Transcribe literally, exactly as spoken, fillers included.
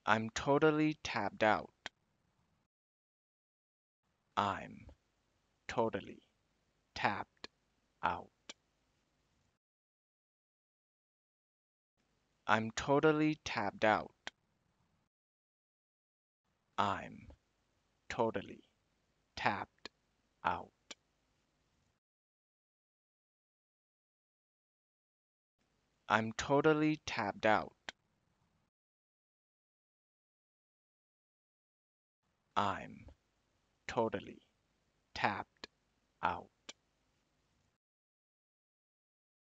I'm totally tapped out. I'm totally tapped out. I'm totally tapped out. I'm totally tapped out. I'm totally tapped out. I'm totally tapped out.